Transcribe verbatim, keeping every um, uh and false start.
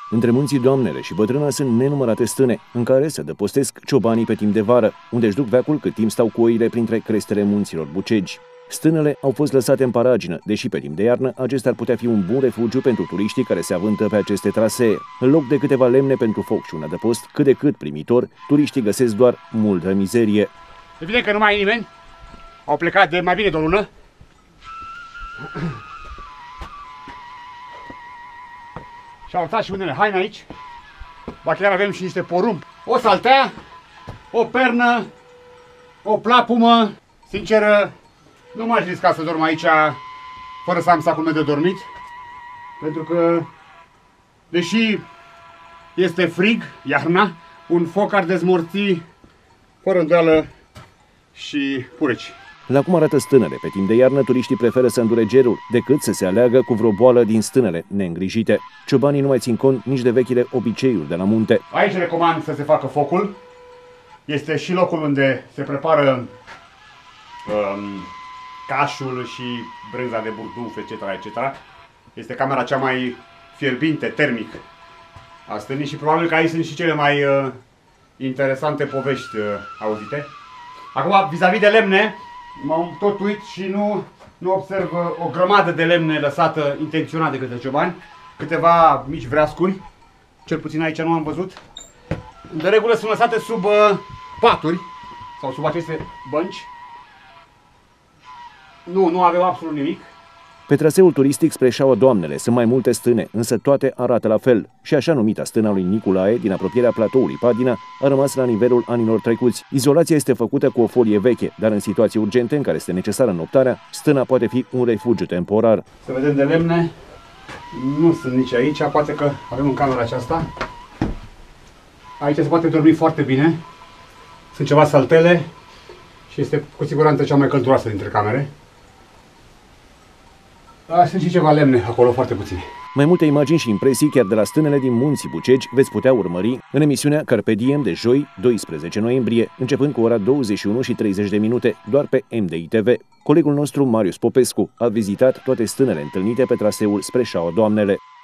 Între munții Doamnele și Bătrâna sunt nenumărate stâne, în care se adăpostesc ciobanii pe timp de vară, unde își duc veacul cât timp stau cu oile printre crestele munților Bucegi. Stânele au fost lăsate în paragină, deși pe timp de iarnă acestea ar putea fi un bun refugiu pentru turiștii care se avântă pe aceste trasee. În loc de câteva lemne pentru foc și un adăpost cât de cât primitor, turiștii găsesc doar multă mizerie. Evident că nu mai e nimeni. Au plecat de mai bine de o lună. Și au lăsat și unele haine aici. Ba chiar avem și niște porumb. O saltea, o pernă, o plapumă. Sincer, nu m-aș risca să dorm aici fără să am sacul meu de dormit. Pentru că, deși este frig, iarna, un foc ar dezmorți fără îndoială și pureci. La cum arată stânele pe timp de iarnă, turiștii preferă să îndure gerul decât să se aleagă cu vreo boală din stânele neîngrijite. Ciobanii nu mai țin cont nici de vechile obiceiuri de la munte. Aici recomand să se facă focul. Este și locul unde se prepară um, cașul și brânza de burduf, et cetera, et cetera. Este camera cea mai fierbinte, termic, a stânii și probabil că aici sunt și cele mai uh, interesante povești uh, auzite. Acum, vis-a-vis de lemne, m-am tot uit și nu, nu observ o grămadă de lemne lăsată intenționat de către ciobani. Câteva mici vreascuri, cel puțin aici nu am văzut. De regulă sunt lăsate sub uh, paturi sau sub aceste bănci. Nu, nu aveau absolut nimic. Pe traseul turistic spre Șaua Doamnele sunt mai multe stâne, însă toate arată la fel. Și așa numita stâna lui Niculae, din apropierea platoului Padina, a rămas la nivelul anilor trecuți. Izolația este făcută cu o folie veche, dar în situații urgente în care este necesară înoptarea, stâna poate fi un refugiu temporar. Să vedem de lemne. Nu sunt nici aici, poate că avem în camera aceasta. Aici se poate dormi foarte bine. Sunt ceva saltele și este cu siguranță cea mai călduroasă dintre camere. Dar sunt și ceva lemne acolo, foarte puține. Mai multe imagini și impresii chiar de la stânele din munții Bucegi veți putea urmări în emisiunea Carpe Diem de joi, doisprezece noiembrie, începând cu ora douăzeci și unu și treizeci de minute, doar pe M D I T V. Colegul nostru, Marius Popescu, a vizitat toate stânele întâlnite pe traseul spre Șaua Doamnele.